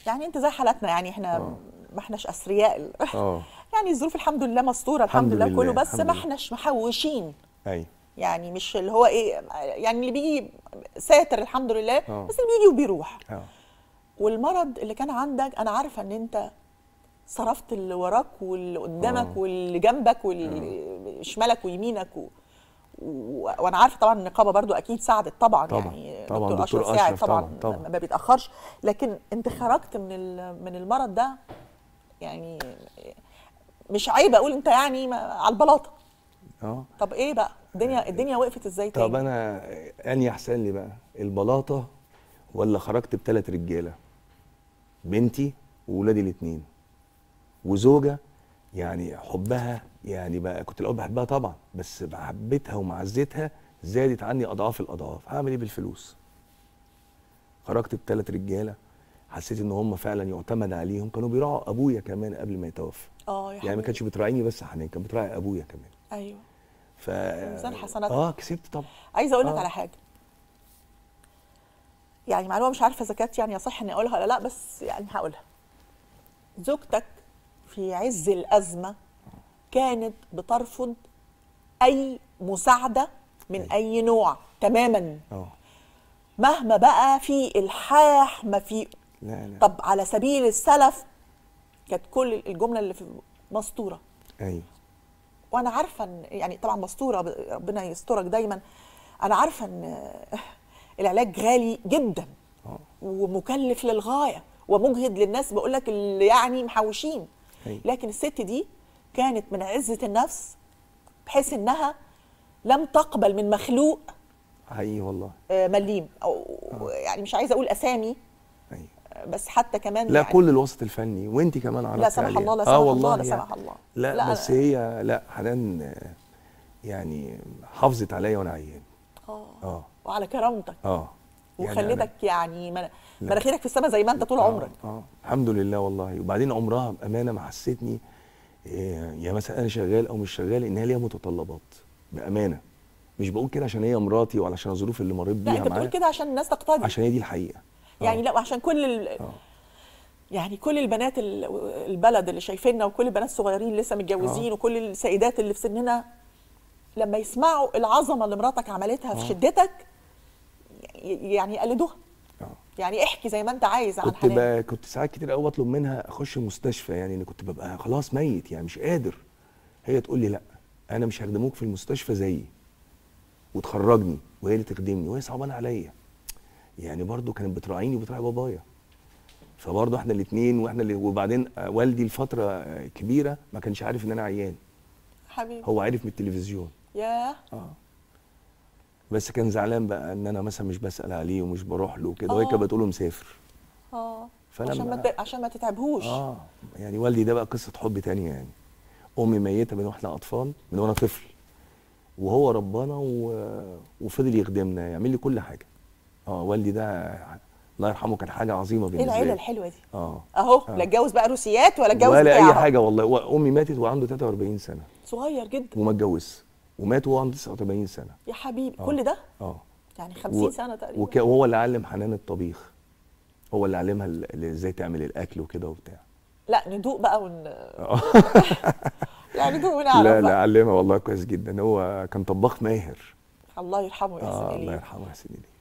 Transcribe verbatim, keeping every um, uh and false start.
يعني انت زي حالتنا، يعني احنا اه ما احناش اثرياء اه يعني الظروف الحمد لله مستوره الحمد, الحمد لله كله، لله بس الحمد ما لله. احناش محوشين. ايوه يعني مش اللي هو ايه، يعني اللي بيجي ساتر الحمد لله، اه بس اللي بيجي وبيروح. اه والمرض اللي كان عندك انا عارفه ان انت صرفت اللي وراك واللي قدامك اه واللي جنبك اه واللي شمالك ويمينك و... و... وانا عارفه طبعا النقابه برضو اكيد ساعدت طبعا، طبعا يعني طبعا دكتور اشرف دكتور ساعد اشرف طبعا، طبعا طبعا. ما بيتاخرش. لكن انت خرجت من ال... من المرض ده، يعني مش عيب اقول انت يعني على البلاطه. اه طب ايه بقى الدنيا الدنيا وقفت ازاي طب تاني؟ انا اني احسن لي بقى البلاطه ولا خرجت بثلاث رجاله، بنتي وولادي الاثنين وزوجه، يعني حبها يعني بقى كنت الاول بحبها طبعا، بس محبتها ومعزتها زادت عني اضعاف الاضعاف. هعمل ايه بالفلوس؟ خرجت بثلاث رجاله، حسيت ان هم فعلا يعتمد عليهم، كانوا بيراعوا ابويا كمان قبل ما يتوفى. اه يا يعني ما حبيبي. كانش بتراعيني بس حنان، كان بتراعي ابويا كمان. ايوه. ف في ميزان حسناتك. اه كسبت طبعا. عايزه اقول لك اه على حاجه، يعني معلومه مش عارفه اذا كانت يعني يصح اني اقولها ولا لا، بس يعني هقولها. زوجتك في عز الازمه كانت بترفض اي مساعده من أيوة. اي نوع تماما، اه مهما بقى في الحاح ما في. لا لا. طب على سبيل السلف كانت كل الجمله اللي في مسطوره، ايوه وانا عارفه ان يعني طبعا مسطوره، ربنا يسترك دايما. انا عارفه ان العلاج غالي جدا اه ومكلف للغايه ومجهد للناس، بقول لك اللي يعني محوشين. ايوه لكن الست دي كانت من عزه النفس، بحيث انها لم تقبل من مخلوق حقيقي والله. آه، مليم او اه يعني مش عايزه اقول اسامي، ايوه. آه، بس حتى كمان لا يعني كل الوسط الفني وانت كمان عرضتي لا سمح عليها. الله لا اه سمح الله والله لا يعني. سمح الله. لا, لا بس أنا هي لا حنان آه، يعني حافظت عليا وانا عيان. اه اه وعلى كرامتك، اه يعني أنا وخلتك يعني من- لا مناخيرك في السماء زي ما انت طول اه عمرك. اه الحمد لله والله. وبعدين عمرها بامانه ما حسيتني إيه، يا مثلا انا شغال او مش شغال، ان هي ليها متطلبات بامانه. مش بقول كده عشان هي مراتي ولا عشان الظروف اللي مريت لا بيها انت بتقول معاها، كده عشان الناس تقتدي، عشان هي دي الحقيقه. يعني اه لا وعشان كل ال... اه يعني كل البنات ال- البلد اللي شايفيننا، وكل البنات الصغيرين لسه اه متجوزين، وكل السيدات اللي في سننا لما يسمعوا العظمه اللي مراتك عملتها في اه شدتك ي- يعني يقلدوها. اه يعني احكي زي ما انت عايز عن كنت حنان. ب... كنت ساعات كتير قوي بطلب منها اخش مستشفى، يعني انا كنت ببقى خلاص ميت يعني مش قادر. هي تقول لي لا انا مش هخدموك في المستشفى زيي، وتخرجني وهي اللي تخدمني، وهي صعبانه عليا. يعني برضو كانت بتراعيني وبتراعي بابايا، فبرضو احنا الاثنين واحنا اللي. وبعدين آه، والدي لفتره آه، كبيره ما كانش عارف ان انا عيان، حبيبي هو عارف من التلفزيون. ياه. اه بس كان زعلان بقى ان انا مثلا مش بسال عليه ومش بروح له وكده، وهي كانت اه بتقول له مسافر. اه عشان ما فلما ت... عشان ما تتعبهوش. اه يعني والدي ده بقى قصه حب تانية يعني. امي ميته من واحنا اطفال، من وانا طفل، وهو ربنا و... وفضل يخدمنا يعمل لي كل حاجه. اه والدي ده الله يرحمه كان حاجه عظيمه ايه بالنسبه العيله لي. الحلوه دي؟ اه اهو لا اه اتجوز بقى روسيات ولا اتجوز ولا اي بتاعه. حاجه والله. وامي ماتت وعنده ثلاثة وأربعين سنه صغير جدا وما اتجوزش، ومات وهو عنده تسعة وثمانين سنه. يا حبيبي. اه كل ده اه يعني و... خمسين سنه تقريبا. وك... وهو اللي علم حنان الطبيخ، هو اللي علمها ال- ازاي تعمل الاكل وكده وبتاع. لا ندوق بقى ون... آه. لا ندوق ونعرف لا لا بقى. علمها والله كويس جدا، هو كان طباخ ماهر. الله يرحمه ويحسن اه الله اليه. يرحمه ويحسن اليه.